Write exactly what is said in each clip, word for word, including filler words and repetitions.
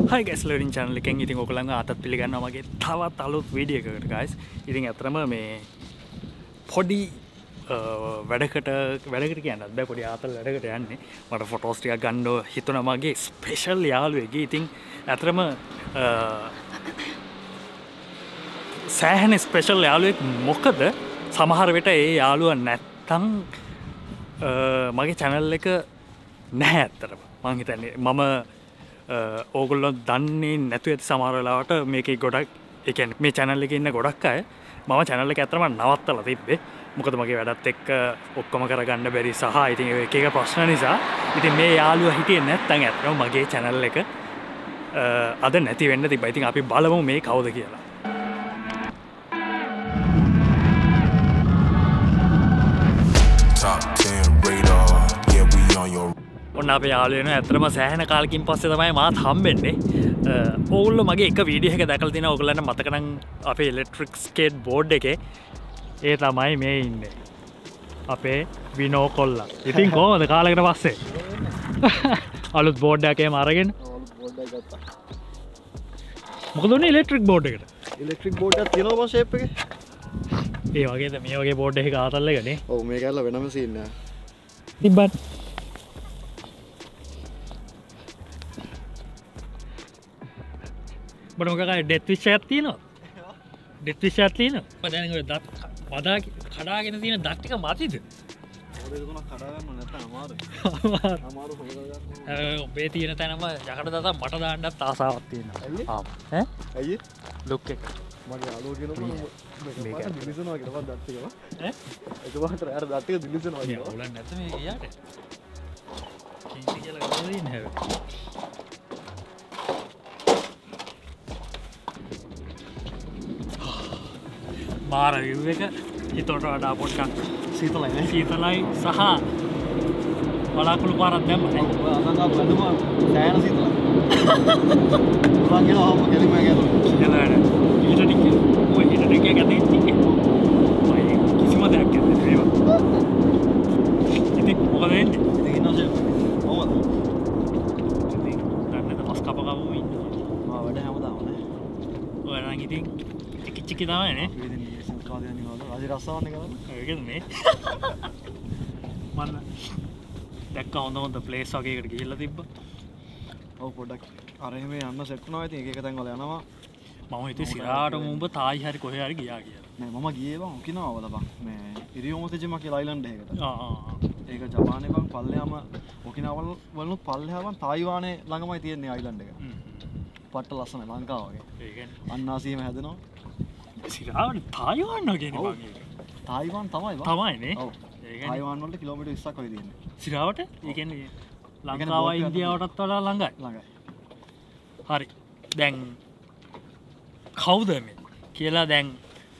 Hi guys, LeviDean channel එකෙන් ඉතින් ඔයගොල්ලන්ව අතත් පිළිගන්නවා මගේ තවත් අලුත් වීඩියෝ එකකට guys. ඉතින් අතරම මේ පොඩි වැඩකට වැඩකට කියන්නත් බෑ පොඩි ආතල් වැඩකට යන්නේ. මට ෆොටෝස් ටිකක් ගන්න හිතුණා මගේ ස්පෙෂල් යාළුවෙක්ගේ. ඉතින් අතරම සෑහෙන ස්පෙෂල් යාළුවෙක් මොකද සමහර වෙලට ඒ යාළුවා නැත්තම් මගේ channel එක නැහැ අතරම. මං හිතන්නේ මම ඕගොල්ලෝ දන්නේ නැතුව ඇති සමහර වෙලාවට මේකේ ගොඩක් ඒ කියන්නේ මේ channel එකේ ඉන්න ගොඩක් අය මම channel එක ඇත්තටම නවත්තලා තිබ්බේ. මොකද මගේ වැඩත් එක්ක ඔක්කොම කරගන්න බැරි සහ ඉතින් ඒක එක ප්‍රශ්න නිසා ඉතින් මේ යාළුවා හිටියේ නැත්නම් ඇත්තටම මගේ channel එක අද නැති වෙන්න තිබ්බා. ඉතින් අපි බලමු මේ කවුද කියලා. ඔන්න අපේ යාළුවෝ ඇත්තටම සෑහෙන කාලෙකින් පස්සේ තමයි මාත් හම්බෙන්නේ. ඕගොල්ලෝ මගේ එක වීඩියෝ එක දැකලා තියෙනවා. ඕගොල්ලන්ට මතක නම් අපේ ඉලෙක්ට්‍රික් ස්කේට් බෝඩ් එකේ ඒ තමයි මේ ඉන්නේ. අපේ විනෝ කොල්ලා. ඉතින් කොහොමද කාලයකට පස්සේ? අලුත් බෝඩ් එකේම අරගෙන. අලුත් බෝඩ් එකක් ගත්තා. මොකද උනේ ඉලෙක්ට්‍රික් බෝඩ් එකට? ඉලෙක්ට්‍රික් බෝඩ් එකක් තියෙනවා මම ෂේප් එකේ. ඒ වගේද මේ වගේ බෝඩ් එකක ආතල් එකනේ. ඔව් මේක ඇල්ල වෙනම සීන් එක. තිබ්බත් බඩ මොකක්ද ඩෙත් විෂ් එකක් තියෙනවා. ඩෙත් විෂ් එකක් තියෙනවා. මම දැන් ඔය දත් වදා කඩාගෙන තියෙන දත් ටික මතිද? ඔය දෙක තුනක් කඩා ගන්න නැත්නම් අමාරුයි. අමාරු හොයලා ඔබේ තියෙන තැනම යකඩ දත මට දාන්නත් ආසාවක් තියෙනවා. ආ ඈ? අයියේ ලුක් එක. මගේ යාළුවෝ කියනවා මේක දිලිසනවා කියලා දත් ටිකව. ඈ? ඒක වහතර අර දත් ටික දිලිසනවා කියලා. ඔලන් නැත්නම් මේ එයාට. කීටි කියලා ගහලා ඉන්නේ හැබැයි. මාර විව් එක ඊටට වඩා පොඩ්ඩක් සීතලයි නේ සීතලයි සහ බලාකුළු පාරක් දැම්මා නේ. ඔව් අතංගා බඳුම සෑහෙන සීතලයි. උලන් ගිහලා ඔහොම කෙලිම ගිහලා. එනවාද? ඊට ටික ඔය ඊට ටික ගැටේ ටික. ඔය කිසිම දෙයක් නැහැ ඒවා. ඉතින් මොකද වෙන්නේ? ඉතින් ඉන්නෝසේ කොහොමද? ඉතින් දැන් මස් කප කප ඉන්නේ. ආ වැඩ හැමදාම නේ. ඔය නම් ඉතින් ටික ටික තමයි නේ. අද රස්සාවන්නේ කරන්නේ. ඒකද මේ. මම දැක්ක හොඳ හොඳ ප්ලේස් වගේකට ගිහිල්ලා තිබ්බා. ඔව් පොඩ්ඩක් අර එහෙම යන්න සෙට් වුණා. ඉතින් එක එක තැන් වල යනවා. මම හිතුවේ සිරාටම උඹ තායි හරි කොහේ හරි ගියා කියලා. නෑ මම ගියේ බං ඔකිනාවල බං. මේ ඉරියොමතෙජිමා කියලා අයිලන්ඩ් එකකට. ආ ආ. ඒක ජපානයේ බං පල්ලෙහාම ඔකිනාවල වලුත් පල්ලෙහා බං තායිවානේ ළඟමයි තියෙන්නේ අයිලන්ඩ් එක. හ්ම්. පට්ට ලස්සනයි ලංකාව වගේ. ඒ කියන්නේ අන්නාසියම හැදෙනවා. සිරාවට තායිවාන් වගේ නේ බං ඒක. තායිවාන් තමයි බං. තමයි නේ. ඔව්. තායිවාන් වලට කිලෝමීටර් විස්සක් වගේ තියෙන්නේ. සිරාවට? ඒ කියන්නේ ලංකාවයි ඉන්දියාවටත් වඩා ළඟයි. ළඟයි. හරි. දැන් කවුද මේ කියලා දැන්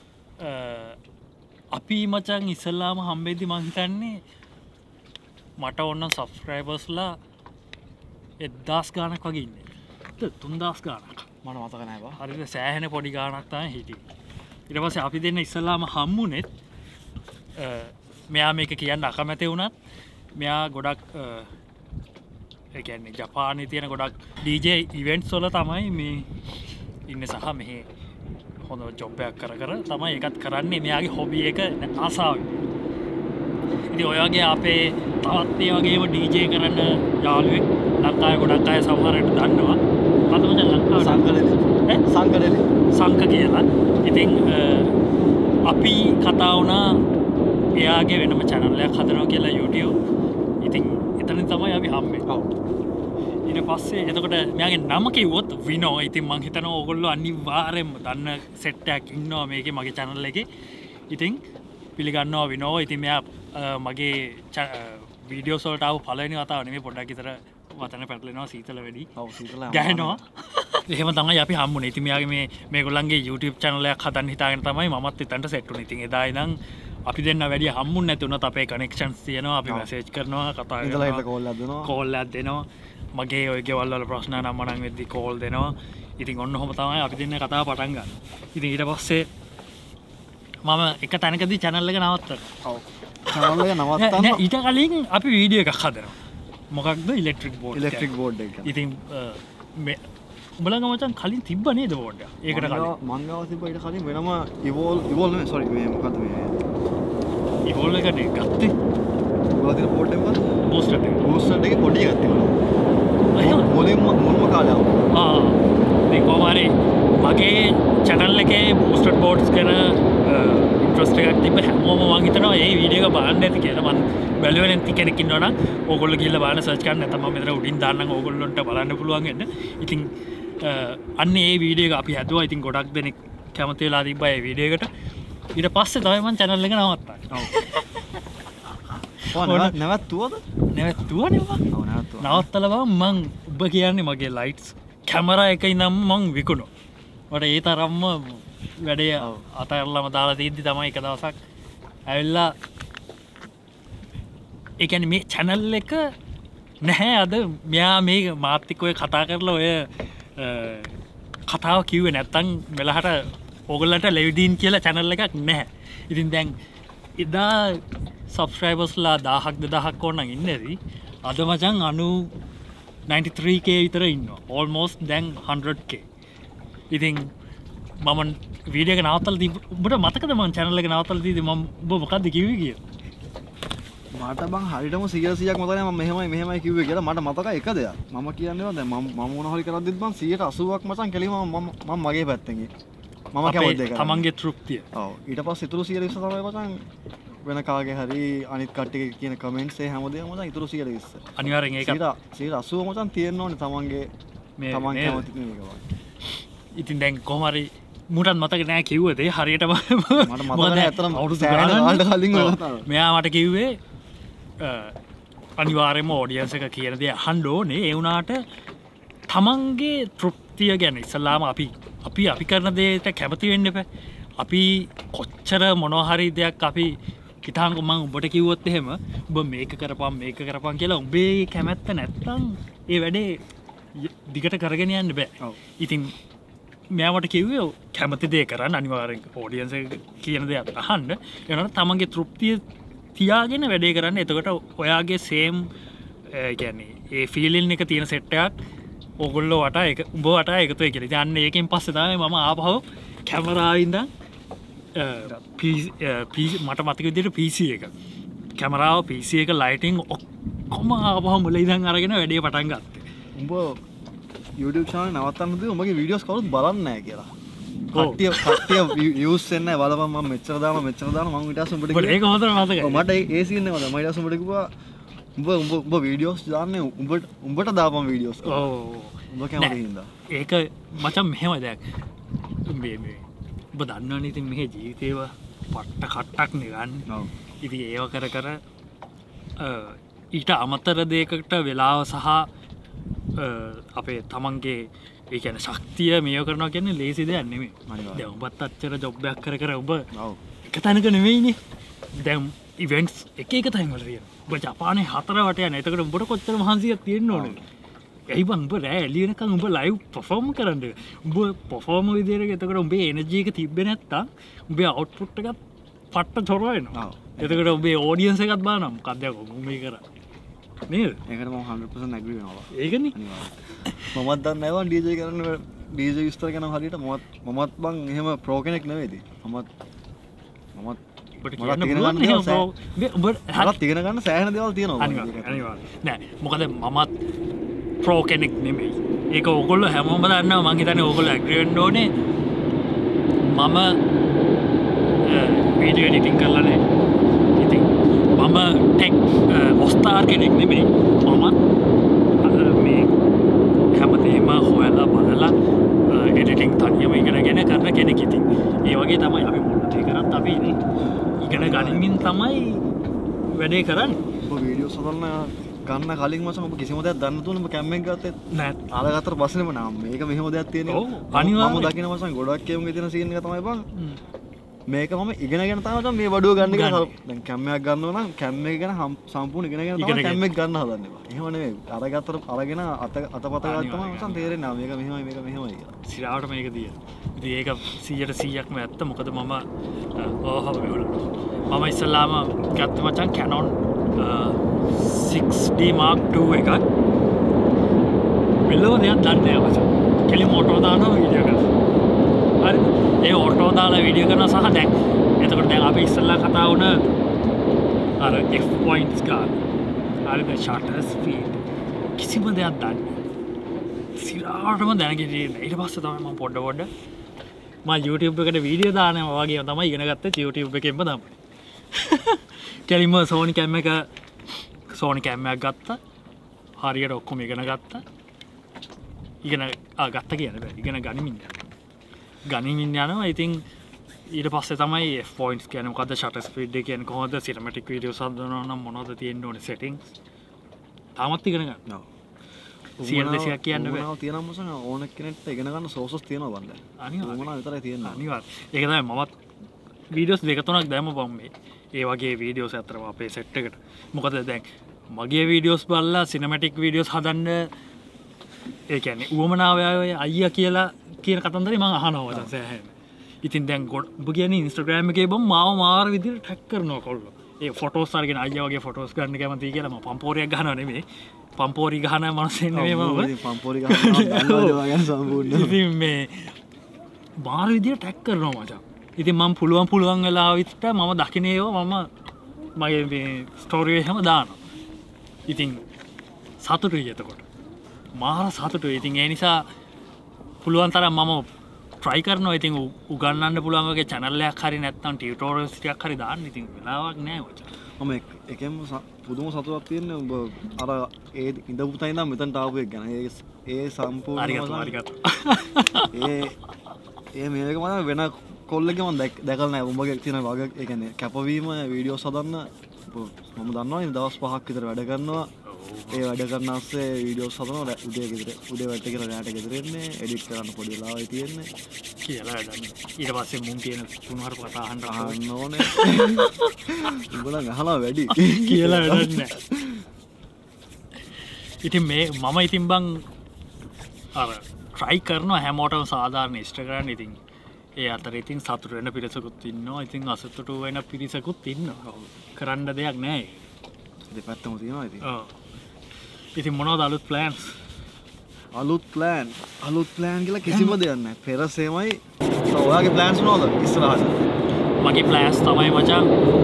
අපි මචං ඉස්සල්ලාම හම්බෙද්දි මං හිතන්නේ මට ඕන සබ්ස්ක්‍රයිබර්ස්ලා එක්දාස් ගාණක් වගේ ඉන්නේ. තුන්දාස් ගාණක්. මට මතක නැහැ බා. හරියට සෑහෙන පොඩි ගාණක් තමයි හිටියේ. ඊට පස්සේ අපි දෙන්න ඉස්සල්ලාම හම්බුනේත් මෙයා මේක කියන්න අකමැති වුණත් මෙයා ගොඩක් ඒ කියන්නේ ජපානයේ තියෙන ගොඩක් ඩීජේ ඉවෙන්ට්ස් වල තමයි මේ ඉන්නේ සහ මෙහි හොඳ ජොබ් එකක් කර කර තමයි ඒකත් කරන්නේ. මෙයාගේ හොබි එක ආසාව. ඉතින් ඔය වගේ අපේ තවත් ඒ වගේම ඩීජේ කරන යාළුවෙක් ලංකාවේ ගොඩක් අය සමහරවිට දන්නවා. කතමද ලංකාවේ සංකලෙලි ඈ සංකලෙලි සංක කියලා. ඉතින් අපි කතා වුණා එයාගේ වෙනම channel එකක් හදනවා කියලා YouTube. ඉතින් එතනින් තමයි අපි හම්බෙන්නේ. ඔව්. ඊට පස්සේ එතකොට මෙයාගේ නම කිව්වොත් විනෝ. ඉතින් මං හිතනවා ඕගොල්ලෝ අනිවාර්යෙන්ම දන්න සෙට් එකක් ඉන්නවා මේකේ මගේ channel එකේ. ඉතින් පිළිගන්නවා විනෝ. ඉතින් මෙයා මගේ වීඩියෝස් වලට ආව පළවෙනි වතාව නෙමෙයි පොඩ්ඩක් විතර වතන පැටලෙනවා සීතල වැඩි. ඔව් සීතල ගහනවා. එහෙම තමයි අපි හම්බුනේ. ඉතින් මෙයාගේ මේ මේගොල්ලන්ගේ YouTube channel එකක් හදන්න හිතාගෙන තමයි මමත් එතනට සෙට් වුනේ. ඉතින් එදා ඉඳන් අපි දෙන්න වැඩි හම්බුනේ නැති වුණත් අපේ කනෙක්ෂන්ස් තියෙනවා. අපි මැසේජ් කරනවා, කතා කරනවා. ඉඳලා ඉඳලා කෝල් එකක් දෙනවා. කෝල් එකක් දෙනවා. මගේ ඔය ගෙවල් වල ප්‍රශ්න නම් මනම් වෙද්දි කෝල් දෙනවා. ඉතින් ඔන්න ඔහොම තමයි අපි දෙන්න කතාව පටන් ගන්න. ඉතින් ඊට පස්සේ මම එක තැනකදී channel එක නවත්තනවා. ඔව්. channel එක නවත්තන්න නෑ ඊට කලින් අපි වීඩියෝ එකක් හදනවා. මොකක්ද ඉලෙක්ට්‍රික් බෝඩ්. ඉලෙක්ට්‍රික් බෝඩ් එක. ඉතින් උඹලගේ මචං කලින් තිබ්බ නේද බෝඩ් එක? ඒකට කලින් මං ගාව තිබ්බ ඊට කලින් වෙනම ඉවෝල් ඉවෝල් නෙමෙයි සෝරි මේ මොකද්ද මේ ඉවෝල් එකට ගත්තේ. උඹලා තියෙන බෝඩ් එක මොකද්ද? බූස්ටර් එක. බූස්ටර් එකේ පොඩි එකක් තිබුණා. එහෙම මොලෙම මොනම කාලේ ආවා. ආ මේ කොහමරි මගේ channel එකේ බූස්ටර් බෝඩ්ස් ගැන ඉන්ට්‍රස්ට් එකක් තිබ්බ හැමෝම මං හිතනවා මේ වීඩියෝ එක බලන්න ඇති කියලා. මං බැලුවේ නැති කෙනෙක් ඉන්නවනම් ඕගොල්ලෝ ගිහලා බලන්න සර්ච් කරන්න නැත්නම් මම මෙතන උඩින් දාන්නම් ඕගොල්ලන්ට බලන්න පුළුවන් වෙන්න. ඉතින් අන්න ඒ වීඩියෝ එක අපි හැදුවා. ඉතින් ගොඩක් දෙනෙක් කැමති වෙලා තිබ්බා ඒ වීඩියෝ එකට. ඊට පස්සේ තමයි මං channel එක නවත්තන්නේ. ඔව්. ඔව් නැවතුවද? නැවතුවනේ මං. ඔව් නැවතුවා. නවත්තලා බං මං ඔබ කියන්නේ මගේ ලයිට්ස් කැමරා එක ඉඳන් මං විකුණුවා. මට ඒ තරම්ම වැඩේ අතහැරලාම දාලා තියද්දි තමයි එක දවසක් ඇවිල්ලා ඒ කියන්නේ මේ channel එක නැහැ අද මෙයා මේ මාත් එක්ක ඔය කතා කරලා ඔය කතාව කිව්වේ නැත්තම් මෙලහට ඕගොල්ලන්ට LeviDean කියලා channel එකක් නැහැ. ඉතින් දැන් එදා subscribersලා දහයක් දෙදහයක් ඕනනම් ඉන්නේදී අද මචං ninety three K විතර ඉන්නවා. almost දැන් one hundred K. ඉතින් මම වීඩියෝ එක නවත්තලා තිබ්බ උඹට මතකද මම channel එක නවත්තලා තියදී මම ඔබ මොකද්ද කිව්වේ කියලා? මට බං හරියටම one hundred percent මතක නැහැ මම මෙහෙමයි මෙහෙමයි කිව්වේ කියලා. මට මතකයි එක දෙයක්. මම කියන්නේ දැන් මම මම මොන හරි කරද්දිත් බං one hundred eighty ක් මචං කෙලිම මම මම මගේ පැත්තෙන් ගියේ. මම කැමති දෙයක්. තමන්ගේ තෘප්තිය. ඔව්. ඊට පස්සේ ඉතුරු one hundred twenty තමයි මචං වෙන කාගේ හරි අනිත් කට්ටිය කියන කමෙන්ට්ස් ඒ හැමදේම මචං ඉතුරු one hundred twenty. අනිවාර්යෙන් ඒක one hundred eighty මචං තියෙන්න ඕනේ තමන්ගේ තමන් කැමති මේක වගේ. ඉතින් දැන් කොහොම හරි මුටත් මතක නෑ කිව්වද හරියටම මට මතක නෑ ඇත්තටම අවුරුදු ගානකට කලින් මෙයා මට කිව්වේ අනිවාර්යයෙන්ම ඔඩියන්ස් එක කියන දේ අහන්න ඕනේ. ඒ වුණාට තමන්ගේ තෘප්තිය ගැන ඉස්සලාම අපි අපි අපි කරන දේට කැමති වෙන්න එපා. අපි කොච්චර මොනවා හරි දෙයක් අපි හිතාන්කො මම උඹට කිව්වොත් එහෙම උඹ මේක කරපන් මේක කරපන් කියලා උඹේ කැමැත්ත නැත්තම් ඒ වැඩේ දිගට කරගෙන යන්න බෑ. ඉතින් මෙයාමට කිව්වේ කැමති දේ කරන්න අනිවාර්යෙන් ඔඩියන්ස් එක කියන දේ අහන්න. එනකොට තමන්ගේ තෘප්තිය තියාගෙන වැඩේ කරන්න. එතකොට ඔයාගේ සේම් ඒ කියන්නේ ඒ ෆීලින් එක තියෙන සෙට් එකක් ඕගොල්ලෝ වටා එක උඹ වටා එකතු වෙයි කියලා. ඉතින් අන්න ඒකෙන් පස්සේ තමයි මම ආපහු කැමරාවෙන් ඉඳන් මට මතක විදිහට P C එක කැමරාව P C එක ලයිටිං ඔක්කොම ආපහු මුල ඉඳන් අරගෙන වැඩේ පටන් ගත්තා. උඹ YouTube channel නවත්තන්න දේ උඹගේ වීඩියෝස් කවුරුත් බලන්නේ නැහැ කියලා. කට්ටිය කට්ටිය views එන්නේ නැහැ. බලපන් මම මෙච්චර දානවා මෙච්චර දානවා මම ඊට පස්සේ උඹට කිව්වා. ඒක හොඳට මතකයි. ඔව් මට ඒ සීන් එක මතකයි. මම ඊට පස්සේ උඹට කිව්වා උඹ උඹ උඹ වීඩියෝස් දාන්නේ උඹට උඹට දාපන් වීඩියෝස්. ඔව්. උඹ කැමති හින්දා. ඒක මචං මෙහෙම දෙයක්. මේ මේ ඔබ දන්නවනේ ඉතින් මේ ජීවිතේව පට්ට කට්ටක් නෙගන්නේ. ඔව්. ඉතින් ඒව කර කර ඊට අමතර දෙයකට වෙලාව සහ අපේ තමන්ගේ ඒ කියන්නේ ශක්තිය මේව කරනවා කියන්නේ ලේසි දෙයක් නෙමෙයි. දැන් ඔබත් අච්චර ජොබ් එකක් කර කර ඔබ එක තැනක නෙමෙයිනේ. දැන් ඉවෙන්ට්ස් එක එක තැන් වල තියෙනවා. ඔබ ජපානයේ හතර වට යන. එතකොට උඹට කොච්චර මහන්සියක් තියෙන්න ඕනද? ඇයි බං උඹ රෑ එළිය වෙනකන් උඹ ලයිව් පර්ෆෝම් කරන්නේ. උඹ පර්ෆෝම් විදියට එතකොට උඹේ එනර්ජි එක තිබ්බේ නැත්තම් උඹේ අවුට්පුට් එකත් පට්ට තොර වෙනවා. එතකොට උඹේ ඔඩියන්ස් එකත් බලනවා මොකක්ද මේ කරන්නේ. නේද? ඒකට මම one hundred percent agree වෙනවා. ඒකනේ. මමත් දන්නේ නැහැ වන් D J කරන්න D J විස්තර කරනවා හරියට මමත් මමත් බං එහෙම ප්‍රෝ කෙනෙක් නෙවෙයිද? මමත් මමත් ඔබට කියන්න පුළුවන් නේ ඔබ ඔබට ඉගෙන ගන්න සෑහෙන දේවල් තියෙනවා. අනිවාර්යයෙන්. නෑ මොකද මමත් ප්‍රෝ කෙනෙක් නෙමෙයි. ඒක ඕගොල්ලෝ හැමෝම දන්නවා. මං හිතන්නේ ඕගොල්ලෝ ඇග්‍රී වෙන්න ඕනේ. මම වීඩියෝ එඩිටින් කරලා නෑ. ඉතින් මම ටෙක් ඔස්තාර් කෙනෙක් නෙමෙයි. මම මේ හැමදේම හොයලා බලලා එඩිටින් තනියම ඉගෙනගෙන කරන කෙනෙක්. ඉතින් ඒ වගේ තමයි අපි මොන දේ කරත් අපි ඉගෙන ගනිමින් තමයි වැඩේ කරන්නේ. ඔබ වීඩියෝස් හදන්න ගන්න කලින් මචං ඔබ කිසිම දෙයක් දන්න තුන ඔබ කැම් එක ගත්තේ නෑ. ආලගත්තට පස්සේම නම් මේක මෙහෙම දෙයක් තියෙනවා. ඔව් අනිවාර්යයෙන් මම දකින්න මචං ගොඩක් කේමුගේ තියෙන සීන් එක තමයි බං. මේක මම ඉගෙනගෙන තමයි මචං මේ වඩුව ගන්න කියලා. දැන් කැම් එකක් ගන්නවා නම් කැම් එක ගැන සම්පූර්ණ ඉගෙනගෙන තමයි කැම් එක ගන්න හදන්නේ. එහෙම නෙමෙයි. අරගත්තට අරගෙන අත අතපත ගත්තම මචං තේරෙන්නේ නැහැ මේක මෙහෙමයි මේක මෙහෙමයි කියලා. සිරාවට මේක තියෙනවා. ඉතින් ඒක one hundred percent ක්ම ඇත්ත. මොකද මම ඕහව මම ඉස්සලාම ගත්ත මචං Canon six D Mark two එකක් මෙලෝ දෙයක් දන්නේ නැහැ මචං. කෙලින්ම ඔටෝ දානවා වීඩියෝ කරනවා. හරි. ඒ ඔටෝ දාලා වීඩියෝ කරනවා සහ දැන් එතකොට දැන් අපි ඉස්සෙල්ලා කතා වුණ අර F points ගන්න. හරිද? shutter speed කිසිම දෙයක් දන්නේ නැහැ. සිරාටම දැනගෙන ඉන්නේ. ඊට පස්සේ තමයි මම පොඩ පොඩ මම YouTube එකට වීඩියෝ දානවා වගේ තමයි ඉගෙන ගත්තේ YouTube එකෙන්ම තමයි. කෙලින්ම Sony cam එක Sony cam එකක් ගත්තා. හරියට ඔක්කොම ඉගෙන ගත්තා. ඉගෙන ආ ගත්ත කියන්නේ බෑ. ඉගෙන ගනිමින් යනවා. ගනිමින් යනවා. ඉතින් ඊට පස්සේ තමයි F points කියන්නේ මොකද්ද, shutter speed එක කියන්නේ කොහොමද, cinematic videos හදනවා නම් මොනවද තියෙන්න ඕනේ settings. තාමත් ඉගෙන ගන්නවා. සියයට දෙසීයක් කියන්න බෑ. මොනවද තියෙනවද මොසන ඕන කෙනෙක්ට ඉගෙන ගන්න sources තියෙනවා බන්ද. අනිවාර්යයෙන්. මොනවද විතරයි තියෙන්නේ. අනිවාර්යයෙන්. ඒක තමයි මමත් videos දෙක තුනක් දැම්ම බම් මේ. ඒ වගේ videos අතරම අපේ set එකට. මොකද දැන් මගේ videos බලලා cinematic videos හදන්න ඒ කියන්නේ උවමනාව අයියා කියලා කියන කතන්දරේ මම අහනවා දැන් සෑහෙන. ඉතින් දැන් ඔබ කියන්නේ Instagram එකේ බම් මාව මාර විදිහට ටැග් කරනවා කොල්ලෝ. ඒ ෆොටෝස් අරගෙන අයියා වගේ ෆොටෝස් ගන්න කැමතියි කියලා මම පම්පෝරියක් ගහනවා නෙමෙයි. පම්පෝරි ගහන මනුස්සෙක් නෙමෙයි මම. පම්පෝරි ගහනවා දන්නවද වගේ සම්පූර්ණ. ඉතින් මේ මාර විදිහට ටැග් කරනවා මචං. ඉතින් මම පුළුවන් පුළුවන් වෙලාව විතර මම දකින්නේ ඒවා මම මගේ මේ ස්ටෝරි එකේම දානවා. ඉතින් සතුටුයි එතකොට. මාර සතුටුයි. ඉතින් ඒ නිසා පුළුවන් තරම් මම try කරනවා. ඉතින් උගන්වන්න පුළුවන් වගේ channel එකක් හරි නැත්නම් tutorials ටිකක් හරි දාන්න. ඉතින් වෙලාවක් නැහැ මචං. මම එකෙන් පුදුම සතුටක් තියෙන්නේ ඔබ අර ඒ ඉඳපු තැන ඉඳන් මෙතනට ආපු එක ගැන. ඒ ඒ සම්පූර්ණ ඒ ඒ මේක මම වෙන කොල්ලෙක්ගේ මම දැකලා නැහැ. උඹගේ තියෙන වග ඒ කියන්නේ කැපවීම වීඩියෝස් හදන්න මම දන්නවා දවස් පහක් විතර වැඩ කරනවා. ඒ වැඩ කරන අස්සේ වීඩියෝස් හදනවා. උදේ ගෙදර උදේ වැඩ කියලා රැට ගෙදර එන්නේ එඩිට් කරන්න පොඩි වෙලාවයි තියෙන්නේ කියලා වැඩන්නේ. ඊට පස්සේ මුන් කියන තුනහර කතා අහන්න අහන්න ඕනේ. උඹලා අහලා වැඩි කියලා වැඩන්නේ. ඉතින් මේ මම ඉතින් බං අර try කරනවා හැමෝටම සාධාරණ Instagram ඉතින් ඒ අතර ඉතින් සතුට වෙන පිරිසකුත් ඉන්නවා. ඉතින් අසතුට වෙන පිරිසකුත් ඉන්නවා. කරන්න දෙයක් නැහැ. දෙපැත්තම තියෙනවා ඉතින්. ඔව්. ඉතින් මොනවද අලුත් plans? අලුත් plan අලුත් plan කියලා කිසිම දෙයක් නැහැ. පෙර සේමයි. ඔයාගේ plans මොනවද ඉස්සරහට? මගේ plans තමයි මචං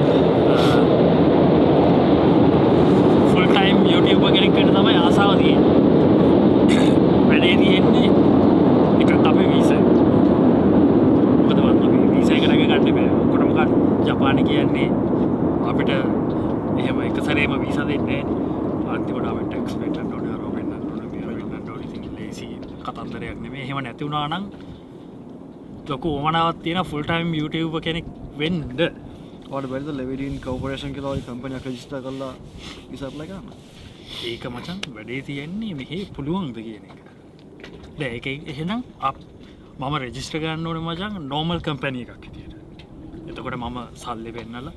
full time YouTube කෙනෙක් වෙන්න තමයි ආසාව තියෙන්නේ. වැඩේ තියෙන්නේ එක අපේ වීසා. මොකද මම අපි වීසා එක ගන්න බෑ. ඔක්කොටම ගන්න. ජපානයේ කියන්නේ අපිට එහෙම එක සැරේම වීසා දෙන්නේ නැහැ. අන්තිමට අපිට ටැක්ස් පේන්න ඕනේ, අර වෙන්න ඕනේ, මෙහෙම වෙන්න ඕනේ. ඉතින් ලේසි කතන්දරයක් නෙමෙයි. එහෙම නැති වුණා නම් ලොකු උවමනාවක් තියෙන full time YouTube කෙනෙක් වෙන්න. ඔයාලට බැරිද LeviDean corporation කියලා වගේ කම්පැනි එකක් රෙජිස්ටර් කරලා වීසා ඇප්ලයි කරන්න? ඒක මචං වැඩේ තියෙන්නේ මෙහි පුළුවන්ද කියන එක. දැන් ඒක එහෙනම් මම රෙජිස්ටර් කරන්න ඕනේ මචං normal company එකක් විදියට. එතකොට මම සල්ලි වෙන්නලා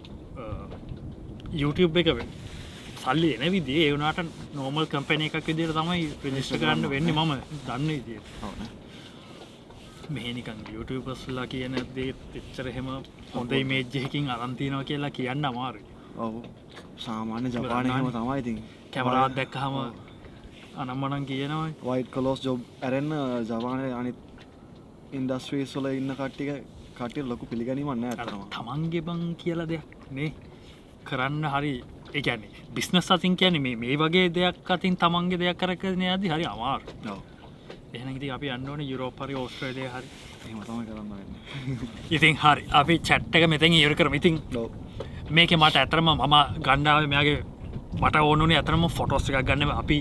YouTube එක වෙන්න. සල්ලි එන විදිහේ ඒ වුණාට normal company එකක් විදියට තමයි රෙජිස්ටර් කරන්න වෙන්නේ මම දන්න විදියට. ඔව් නේ. මෙහෙ නිකන් YouTubersලා කියන දේ එච්චර එහෙම හොඳ image එකකින් අරන් තියනවා කියලා කියන්න අමාරුයි. ඔව්. සාමාන්‍ය ජපානයේ එහෙම තමයි ඉතින්. කැමරාවක් දැක්කහම අනම්මනම් කියනවා white collars job අරෙන්න ජපානයේ අනිත් industries වල ඉන්න කට්ටිය කට්ටිය ලොකු පිළිගැනීමක් නැහැ අතනම. තමන්ගේ බං කියලා දෙයක් නේ කරන්න හරි ඒ කියන්නේ බිස්නස් අතින් කියන්නේ මේ මේ වගේ දෙයක් අතින් තමන්ගේ දෙයක් කරගෙන යද්දි හරි අමාරුයි. ඔව්. එහෙනම් ඉතින් අපි යන්න ඕනේ යුරෝප් හරි ඕස්ට්‍රේලියා හරි. එහෙම තමයි කරන්න වෙන්නේ. ඉතින් හරි අපි chat එක මෙතෙන් ඉවර කරමු. ඉතින් ඔව්. මේකේ මට ඇත්තටම මම ගන්න ආවේ මෙයාගේ මට ඕන උනේ ඇත්තටම ෆොටෝස් ටිකක් ගන්න. අපි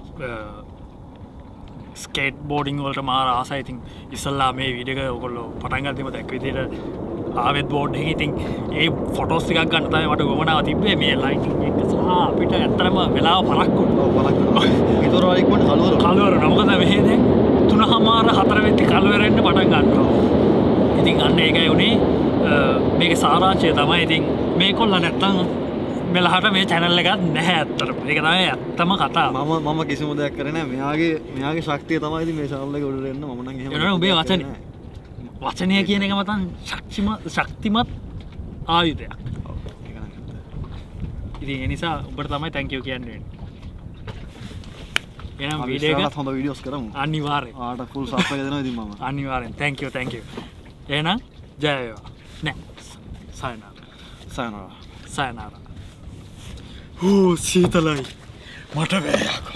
ස්කේට් බෝඩින් වලට මාර ආසයි. ඉතින් ඉස්සල්ලා මේ වීඩියෝ එක ඔයගොල්ලෝ පටන් ගන්නදී මම දැක්ක විදිහට ආවෙත් බෝඩ් එකේ. ඉතින් ඒ ෆොටෝස් ටිකක් ගන්න තමයි මට උවමනාව තිබ්බේ. මේ ලයිටින් එක සහ අපිට ඇත්තටම වෙලාව පරක් වුණා. ඔව් බලක් කරනවා. ඒතර වල ඉක්මනට කලවර. කලවර නෑ. මොකද මෙහෙ දැන් තුනමාර හතර වෙද්දි කලවර වෙන්න පටන් ගන්නවා. ඉතින් අන්න ඒකයි උනේ මේකේ සාරාංශය තමයි. ඉතින් මේකොල්ල නැත්තම් මෙලහට මේ channel එකක් නැහැ ඇත්තටම. ඒක තමයි ඇත්තම කතාව. මම මම කිසිම දෙයක් කරේ නැහැ. මෙයාගේ මෙයාගේ ශක්තිය තමයි ඉතින් මේ channel එක උඩට එන්න. මම නම් එහෙම නෑ. ඔබේ වචනේ වචනය කියන එක මතන් ශක්තිමත් ශක්තිමත් ආයුධයක්. ඔව්. ඒක නම් ඇත්ත. ඉතින් ඒ නිසා ඔබට තමයි thank you කියන්නේ. එහෙනම් වීඩියෝ එක හොඳ වීඩියෝස් කරමු. අනිවාර්යෙන්. ආට ෆුල් සප් එක දෙනවා ඉතින් මම. අනිවාර්යෙන්. thank you thank you. එහෙනම් ජය වේවා. නෑ. සයනාර. සයනාර. සයනාර. හෝ සීතලයි. මට වේයකෝ.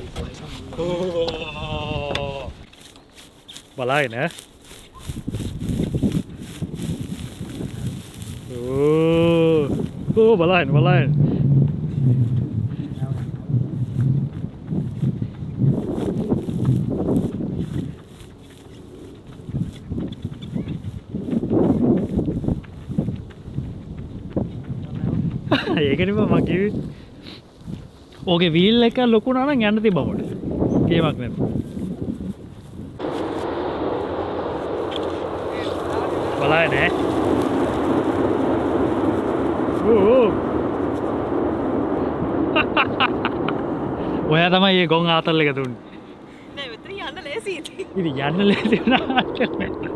ඕ. බලයි නේ. ඕ. ඕ බලයි බලයි. ඒකනේ මම කිව්වේ. ඕකේ වීල් එක ලොකු නා නම් යන්න තිබ්බා මොකද? කේමක් නැත. බලයි නේ. ඕ. ඔයා තමයි මේ ගොන් ආතල් එක දුන්නේ. නෑ මෙතන යන්න ලේසියි. ඉතින් යන්න ලේසි නෑ.